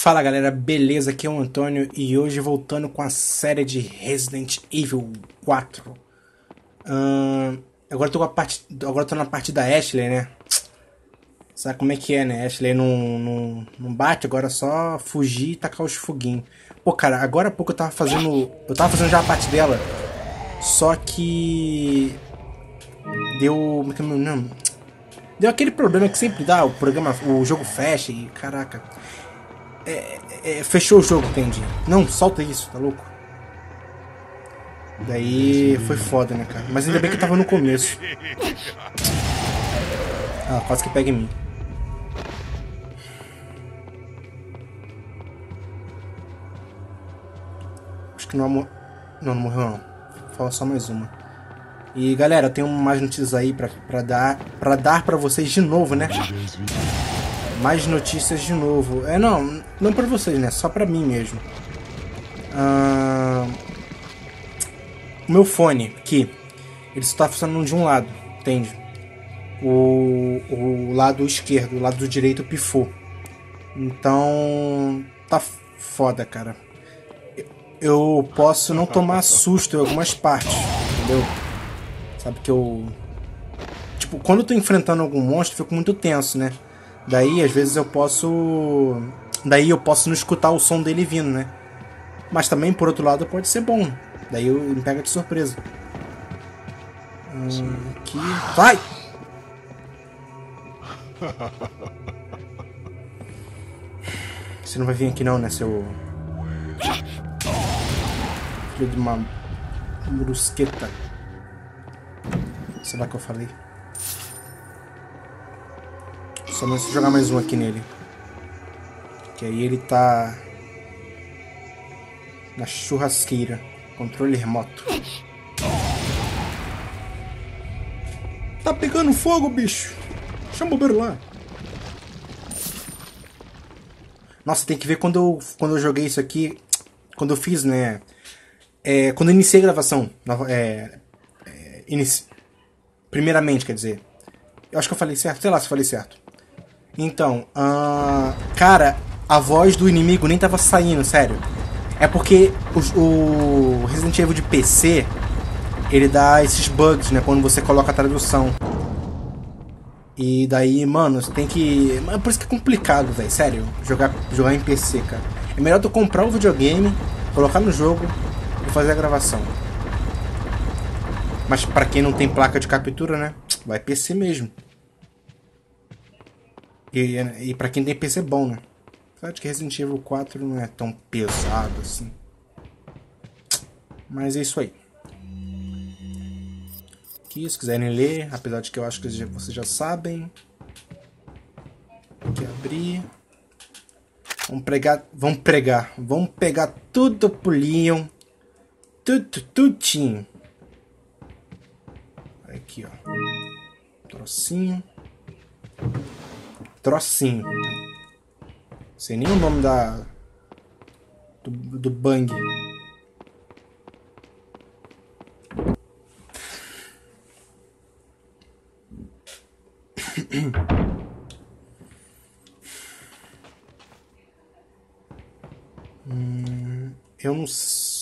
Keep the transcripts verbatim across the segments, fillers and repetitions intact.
Fala galera, beleza? Aqui é o Antônio e hoje voltando com a série de Resident Evil quatro. Hum, agora, tô com a parte, agora tô na parte da Ashley, né? Sabe como é que é, né? Ashley não, não, não bate, agora é só fugir e tacar os foguinhos. Pô, cara, agora há pouco eu tava fazendo. Eu tava fazendo já a parte dela. Só que. Deu. Não, deu aquele problema que sempre dá, o programa, o jogo fecha e. Caraca. É, é, fechou o jogo, entende? Não, solta isso, tá louco? Daí foi foda, né, cara? Mas ainda bem que eu tava no começo. Ah, quase que pega em mim. Acho que não morreu. Não, não morreu não. Fala só mais uma. E galera, eu tenho mais notícias aí pra, pra dar pra dar pra vocês de novo, né? Mais notícias de novo. É, não, não pra vocês, né? Só pra mim mesmo. Ah, o meu fone aqui, ele só tá funcionando de um lado, entende? O, o lado esquerdo, o lado direito pifou. Então, tá foda, cara. Eu posso não tomar susto em algumas partes, entendeu? Sabe que eu... Tipo, quando eu tô enfrentando algum monstro, eu fico muito tenso, né? Daí, às vezes, eu posso... Daí eu posso não escutar o som dele vindo, né? Mas também, por outro lado, pode ser bom. Daí eu me pega de surpresa. Hum, aqui... Vai! Você não vai vir aqui não, né, seu... Filho de uma... brusqueta. Sei lá o que eu falei. Só não se jogar mais um aqui nele. Que aí ele tá... na churrasqueira. Controle remoto. Tá pegando fogo, bicho. Chama o bombeiro lá. Nossa, tem que ver quando eu, quando eu joguei isso aqui. Quando eu fiz, né? É, quando eu iniciei a gravação. É, é, inici... Primeiramente, quer dizer. Eu acho que eu falei certo. Sei lá se eu falei certo. Então, uh, cara, a voz do inimigo nem tava saindo, sério. É porque o, o Resident Evil de P C, ele dá esses bugs, né, quando você coloca a tradução. E daí, mano, você tem que... Por isso que é complicado, velho, sério, jogar, jogar em P C, cara. É melhor tu comprar o videogame, colocar no jogo e fazer a gravação. Mas pra quem não tem placa de captura, né, vai P C mesmo. E, e pra quem tem P C é bom, né? Claro que Resident Evil quatro não é tão pesado assim. Mas é isso aí. Aqui, se quiserem ler, apesar de que eu acho que vocês já sabem. Aqui abrir. Vamos pregar. Vamos pregar. Vamos pegar tudo pro Leon. Tudo, tudinho. Aqui, ó. Trocinho. Trocinho. Sei nem o nome da... Do, do bang. hum, eu não sei.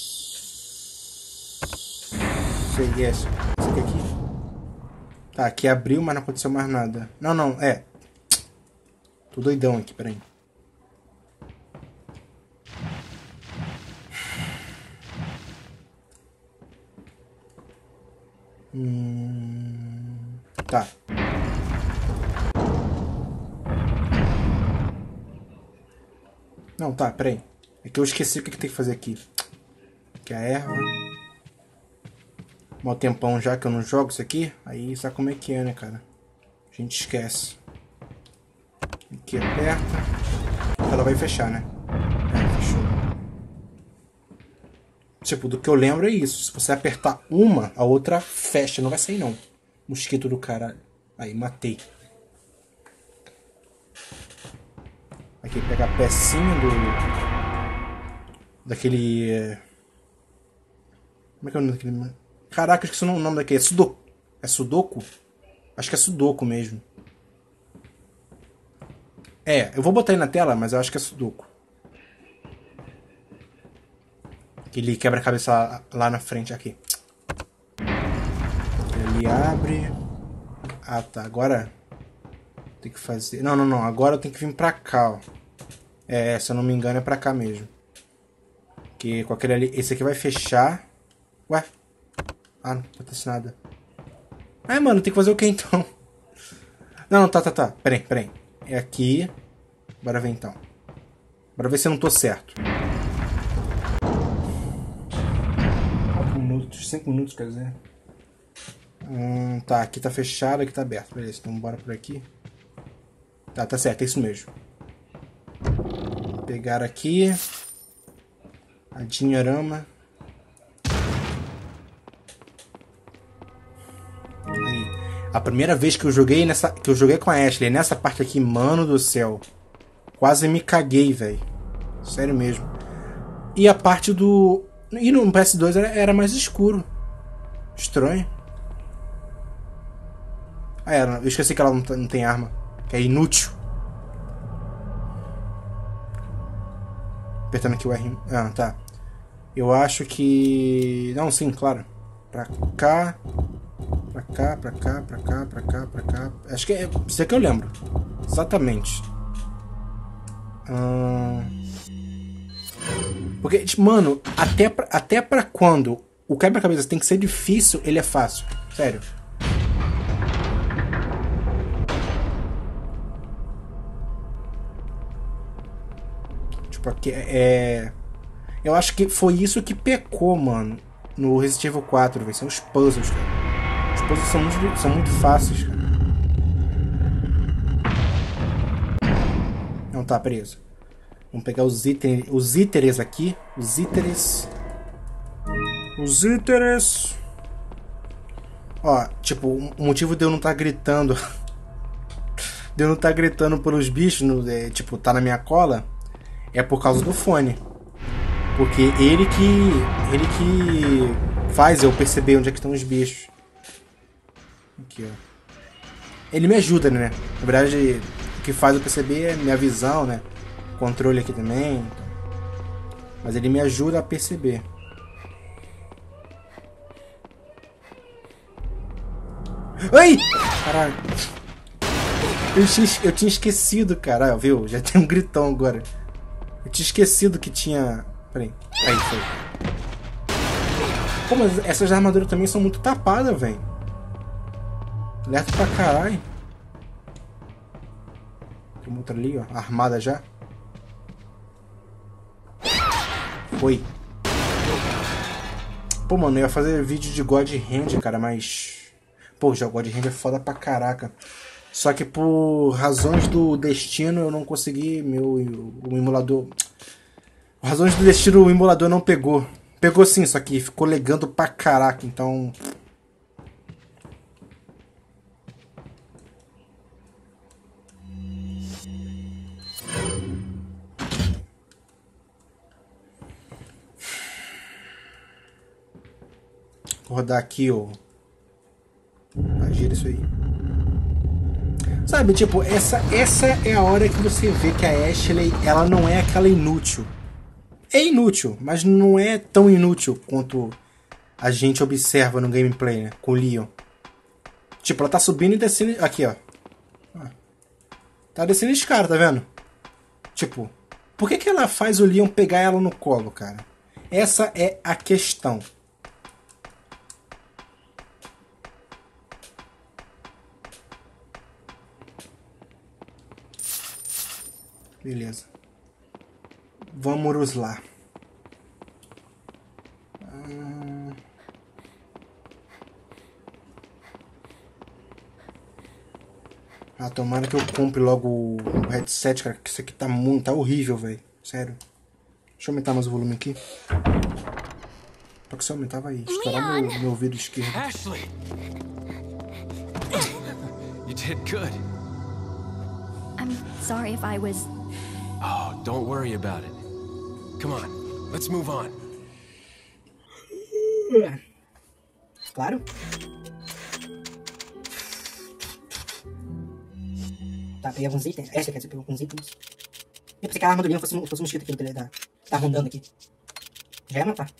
É esse. Esse aqui, aqui. Tá, aqui abriu, mas não aconteceu mais nada. Não, não, é. Tô doidão aqui, peraí. Hum, tá. Não, tá, peraí. É que eu esqueci o que, que tem que fazer aqui. Aqui é a erva. Mó tempão já que eu não jogo isso aqui. Aí sabe como é que é, né, cara? A gente esquece. Aqui aperta. Ela vai fechar, né? É, fechou. Tipo, do que eu lembro é isso. Se você apertar uma, a outra fecha. Não vai sair, não. Mosquito do caralho. Aí, matei. Aqui, pegar a pecinha do... Daquele... Como é que é o nome daquele... Caraca, esqueci o nome daquele. É Sudoku. É Sudoku? Acho que é Sudoku mesmo. É, eu vou botar aí na tela, mas eu acho que é Sudoku. Aquele quebra-cabeça lá, lá na frente, aqui. Ele abre. Ah, tá. Agora tem que fazer... Não, não, não. Agora eu tenho que vir pra cá, ó. É, se eu não me engano é pra cá mesmo. Que com aquele ali... Esse aqui vai fechar. Ué? Ah, não acontece nada. Ah, mano, tem que fazer o que então? Não, não, tá, tá, tá. Pera aí, pera aí. É aqui. Bora ver então. Bora ver se eu não tô certo. quatro minutos, cinco minutos, quer dizer. Hum, tá, aqui tá fechado, aqui tá aberto. Beleza, então bora por aqui. Tá, tá certo, é isso mesmo. Pegar aqui. A dinheirama. Aí. A primeira vez que eu joguei nessa, que eu joguei com a Ashley nessa parte aqui, mano do céu. Quase me caguei, velho. Sério mesmo. E a parte do... E no P S dois era, era mais escuro. Estranho. Ah, era. Eu esqueci que ela não, não tem arma. Que é inútil. Apertando aqui o R. Ah, tá. Eu acho que... Não, sim, claro. Pra cá. Pra cá, pra cá, pra cá, pra cá, pra cá. Acho que é... Isso é que eu lembro. Exatamente. Hum... Porque, tipo, mano, até pra, até pra quando o quebra-cabeça tem que ser difícil, ele é fácil. Sério. Tipo, aqui é... Eu acho que foi isso que pecou, mano, no Resident Evil quatro, véio. São os puzzles, cara. Os puzzles são muito, são muito fáceis, cara. Não tá preso. Vamos pegar os itens, os íteres aqui. Os íteres. Os íteres. Ó, tipo, o motivo de eu não estar tá gritando... de eu não estar tá gritando pelos bichos, no, é, tipo, tá na minha cola, é por causa do fone. Porque ele que... Ele que faz eu perceber onde é que estão os bichos. Aqui, ó. Ele me ajuda, né? Na verdade, o que faz eu perceber é minha visão, né? Controle aqui também. Mas ele me ajuda a perceber. Ai! Caralho. Eu tinha, eu tinha esquecido, cara. Viu? Já tem um gritão agora. Eu tinha esquecido que tinha... Peraí. Aí, foi. Pô, mas essas armaduras também são muito tapadas, velho. Alerta pra caralho. Tem uma outra ali, ó. Armada já. Foi. Pô, mano, eu ia fazer vídeo de God Hand, cara, mas... Pô, já o God Hand é foda pra caraca. Só que por razões do destino eu não consegui... Meu... O emulador... Por razões do destino o emulador não pegou. Pegou sim, só que ficou legando pra caraca, então... Vou rodar aqui, ó. Agir isso aí. Sabe, tipo, essa, essa é a hora que você vê que a Ashley, ela não é aquela inútil. É inútil, mas não é tão inútil quanto a gente observa no gameplay, né? Com o Leon. Tipo, ela tá subindo e descendo... Aqui, ó. Tá descendo escada, tá vendo? Tipo, por que que ela faz o Leon pegar ela no colo, cara? Essa é a questão. Beleza. Vamos lá. Hum... Ah, tomara que eu compre logo o headset, cara. Que isso aqui tá muito... Tá horrível, velho. Sério. Deixa eu aumentar mais o volume aqui. Só que se eu aumentar vai estourar meu, meu ouvido esquerdo. Ashley! You did good. I'm sorry if I was... Oh, don't worry about it. Come on, let's move on. Claro. Tá, peguei alguns itens. Essa quer dizer, pegou alguns itens. Eu pensei que a arma do Leon fosse, fosse um mosquito aqui, ele tá, tá rondando aqui. Já ia matar.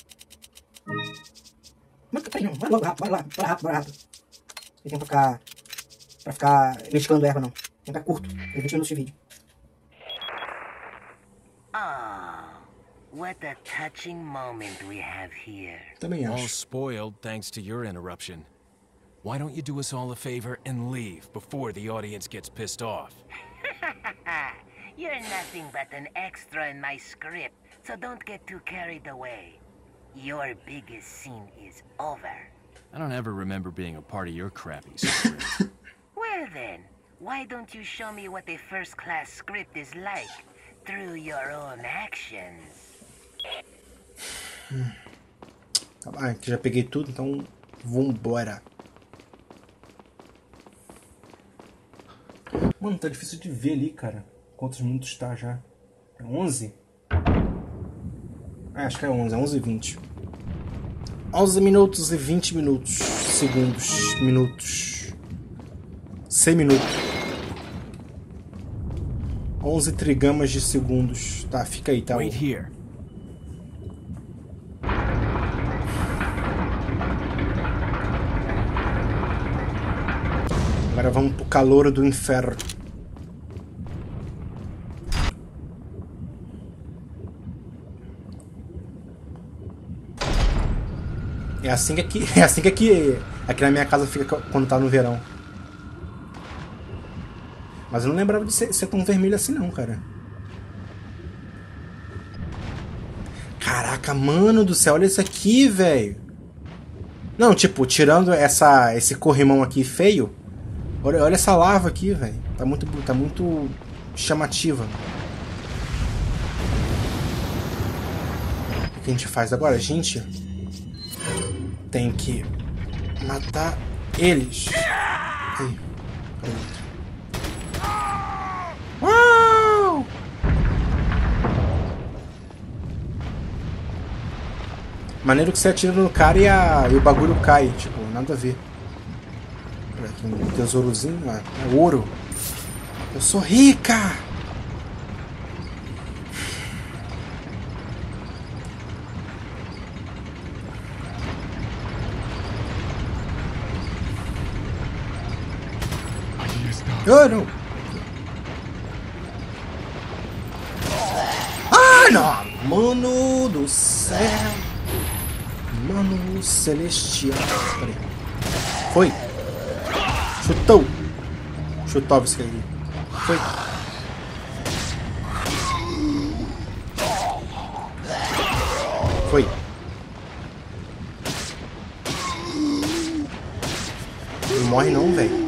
Mas peraí, não. Bora logo, rápido, bora lá. Bora rápido, bora rápido. Não tem pra ficar... Pra ficar mesclando erva, não. Tem que ficar curto. Tem vinte minutos de vídeo. Ah, what a touching moment we have here. Também All acho. spoiled thanks to your interruption. Why don't you do us all a favor and leave before the audience gets pissed off? You're nothing but an extra in my script, so don't get too carried away. Your biggest scene is over. I don't ever remember being a part of your crappy script. Well then, why don't you show me what a first-class script is like through your own actions? Hum. Tá bom, aqui já peguei tudo, então vambora. Mano, tá difícil de ver ali, cara. Quantos minutos tá já? É onze? Ah, acho que é onze, é onze e vinte. onze minutos e vinte minutos. Segundos, minutos. cem minutos. onze trigamas de segundos. Tá, fica aí, tá? Wait here. Agora vamos pro calor do inferno. É assim que aqui, é assim que aqui, aqui na minha casa fica quando tá no verão. Mas eu não lembrava de ser, ser tão vermelho assim não, cara. Caraca, mano do céu, olha isso aqui, velho. Não, tipo, tirando essa, esse corrimão aqui feio, olha, olha essa lava aqui, velho. Tá muito, tá muito chamativa. O que a gente faz agora? A gente tem que matar eles. Aí, uau! Maneiro que você atira no cara e, a, e o bagulho cai. Tipo, nada a ver. Olha aqui um tesourozinho. Ah, é ouro. Eu sou rica! Oh, não. Ah, não! Mano do céu! Mano celestial. Peraí. Foi! Chutou! Chutou esse aí. Foi! Foi! Não morre não, velho.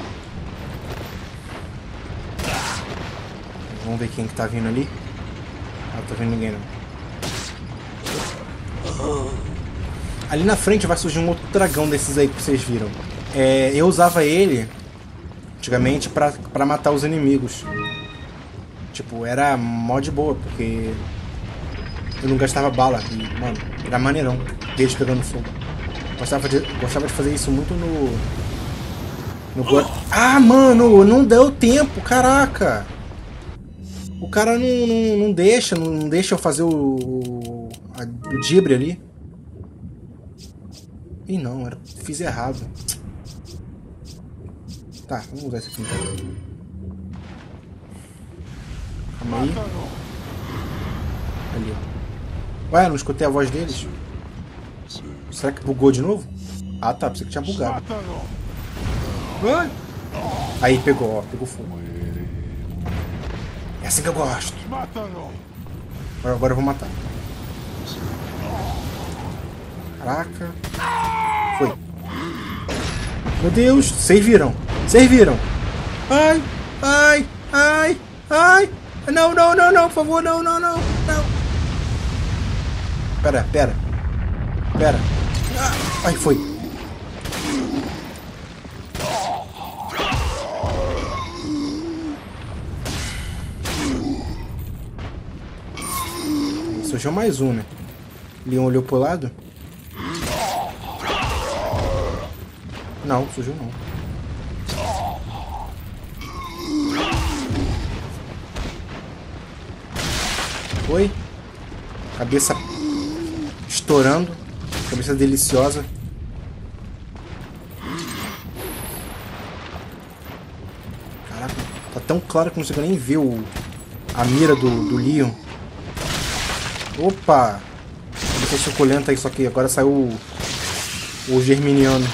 Vamos ver quem que tá vindo ali. Ah, não tô vendo ninguém não. Ali na frente vai surgir um outro dragão desses aí que vocês viram. É, eu usava ele antigamente pra, pra matar os inimigos. Tipo, era mó de boa, porque eu não gastava bala. E, mano, era maneirão. Deles pegando fogo. Gostava de, gostava de fazer isso muito no... no God... Ah, mano, não deu tempo, caraca! O cara não, não, não deixa, não, não deixa eu fazer o, o, a, o dibre ali. Ih, não, era, fiz errado. Tá, vamos usar esse aqui então. Calma aí. Ali. Ué, não escutei a voz deles? Será que bugou de novo? Ah tá, pensei que tinha bugado. Ué? Aí, pegou, ó, pegou fogo. É assim que eu gosto. Agora, agora eu vou matar. Caraca. Foi. Meu Deus, vocês viram? Vocês viram? Ai, ai, ai, ai. Não, não, não, não, por favor, não, não, não, não. Pera, pera. Pera. Ai, foi. Surgiu mais um, né? Leon olhou pro lado? Não, surgiu não. Foi? Cabeça estourando. Cabeça deliciosa. Caraca, tá tão claro que não consigo nem ver o, a mira do, do Leon. Opa! Cabeça suculenta aí, só que agora saiu o, o Germiniano.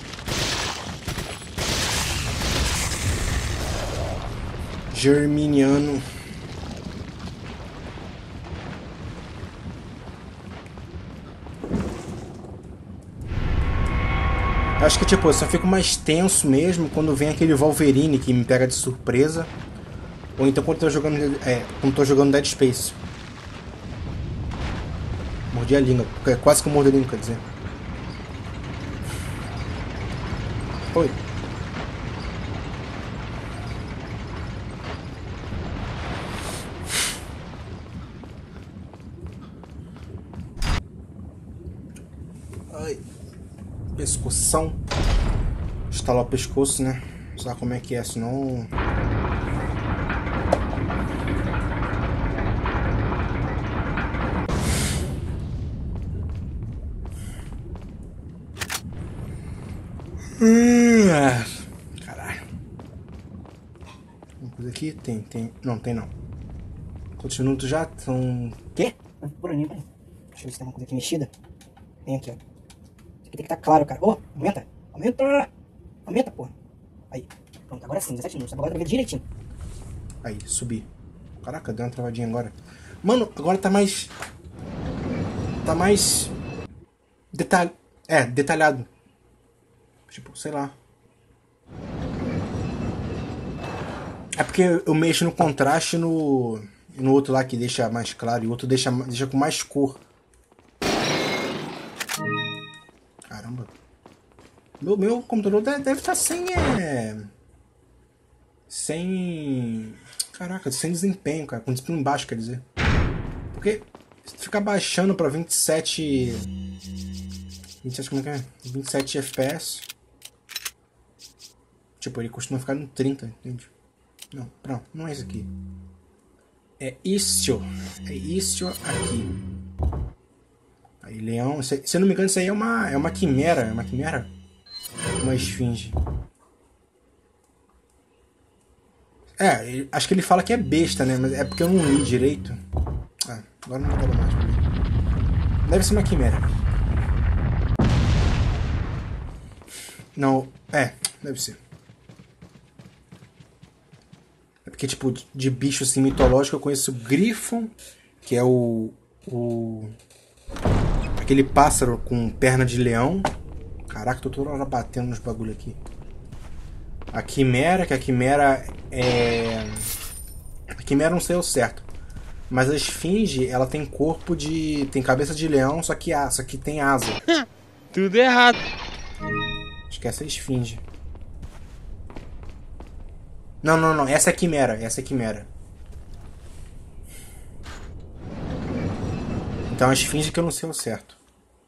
Germiniano. Acho que tipo, eu só fico mais tenso mesmo quando vem aquele Wolverine que me pega de surpresa. Ou então quando eu tô jogando, é, quando tô jogando Dead Space. Mordi a língua, é quase que eu mordi a língua, quer dizer. Oi. Ai. Pescoção. Estalar o pescoço, né? Sabe como é que é, senão... Hum, caralho. Uma coisa aqui? Tem, tem. Não, tem não. Quantos minutos já? São... Quê? Bruninho, Bruninho. Deixa eu ver se tem uma coisa aqui mexida. Tem aqui, ó. Isso aqui tem que estar claro, cara. Ô, oh, aumenta. Aumenta. Aumenta, porra. Aí. Pronto, agora sim, dezessete minutos. Agora tá vendo direitinho. Aí, subi. Caraca, deu uma travadinha agora. Mano, agora tá mais... Tá mais... Detalhe... É, detalhado. Tipo, sei lá. É porque eu mexo no contraste no... No outro lá que deixa mais claro. E o outro deixa, deixa com mais cor. Caramba. Meu, meu computador deve, deve estar sem... É... Sem... Caraca, sem desempenho, cara. Com desempenho baixo, quer dizer. Porque se ficar baixando pra vinte e sete... vinte e sete, como é que é? vinte e sete F P S. Tipo, ele costuma ficar no trinta, entende? Não, não, não é isso aqui. É isso. É isso aqui. Aí, leão. Se, se eu não me engano, isso aí é uma, é uma quimera. É uma quimera? Uma esfinge. É, acho que ele fala que é besta, né? Mas é porque eu não li direito. Ah, agora não quero mais. Deve ser uma quimera. Não, é, deve ser. É porque, tipo, de bicho assim mitológico eu conheço o Griffon, que é o. o aquele pássaro com perna de leão. Caraca, tô toda hora batendo nos bagulho aqui. A quimera, que a quimera é... A quimera não sei o certo. Mas a esfinge, ela tem corpo de... Tem cabeça de leão, só que, só que tem asa. Tudo errado. Acho que essa é a esfinge. Não, não, não. Essa é a quimera. Essa é a quimera. Então a esfinge que eu não sei o certo.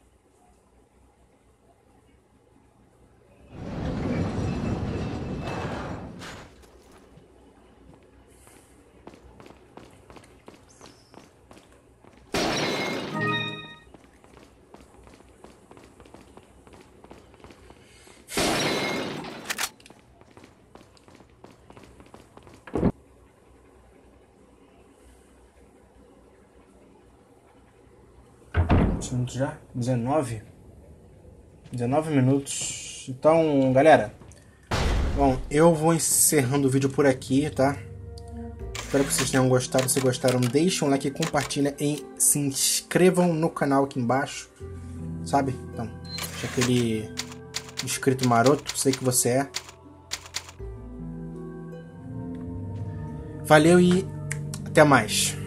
Minutos já? dezenove? dezenove minutos. Então, galera. Bom, eu vou encerrando o vídeo por aqui, tá? Espero que vocês tenham gostado. Se gostaram, deixem um like, compartilhem e se inscrevam no canal aqui embaixo. Sabe? Então, deixa aquele inscrito maroto, sei que você é. Valeu e até mais.